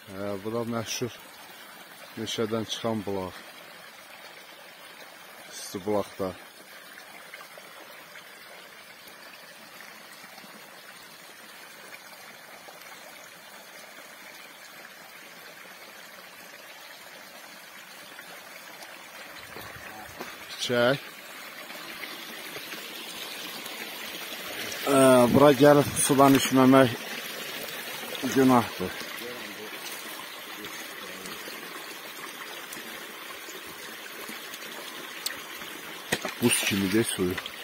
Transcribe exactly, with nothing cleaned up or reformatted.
Hə, bu da məşhur meşədən çıxan bulaq. İsti bulaqda. Çək. Bura gəlib sudan içməmək günahdır. Buz kimidir suyu.